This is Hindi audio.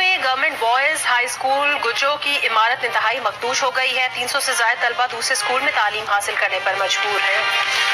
में government boys high school Gujo की इमारत इंतहाई मखदूश हो गई है। 300 से ज्यादा तलबा दूसरे स्कूल में तालीम हासिल करने पर मजबूर हैं।